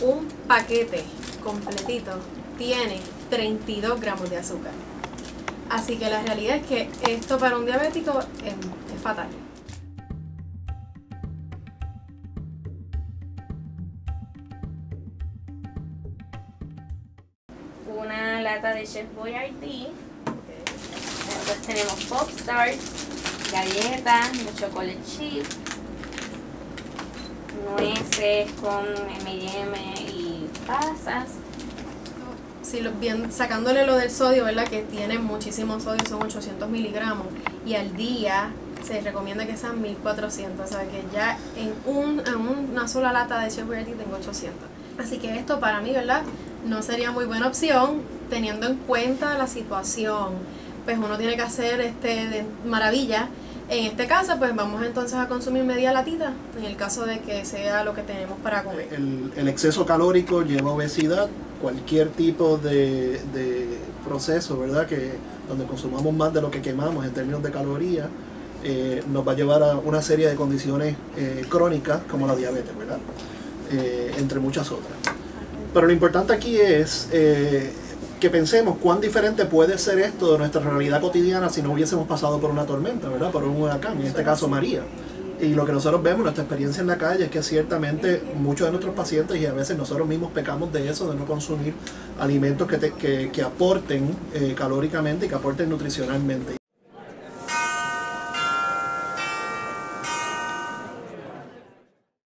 un paquete completito tiene 32 gramos de azúcar. Así que la realidad es que esto para un diabético es fatal. Una lata de Chef Boyardee. Entonces tenemos Pop Stars, galletas, chocolate chip, nueces con M&M y pasas. Si sacándole lo del sodio, ¿verdad? Que tiene muchísimo sodio, son 800 miligramos, y al día se recomienda que sean 1400, o sea que ya en una sola lata de Chef Boyardee tengo 800. Así que esto para mí, ¿verdad?, no sería muy buena opción teniendo en cuenta la situación. Pues uno tiene que hacer de maravilla. En este caso, pues vamos entonces a consumir media latita, en el caso de que sea lo que tenemos para comer. El exceso calórico lleva a obesidad. Cualquier tipo de proceso, ¿verdad?, donde consumamos más de lo que quemamos en términos de calorías, nos va a llevar a una serie de condiciones crónicas como la diabetes, ¿verdad?, entre muchas otras. Pero lo importante aquí es que pensemos cuán diferente puede ser esto de nuestra realidad cotidiana si no hubiésemos pasado por una tormenta, ¿verdad?, por un huracán, en este caso María. Y lo que nosotros vemos, nuestra experiencia en la calle, es que ciertamente muchos de nuestros pacientes, y a veces nosotros mismos pecamos de eso, de no consumir alimentos que aporten calóricamente y que aporten nutricionalmente.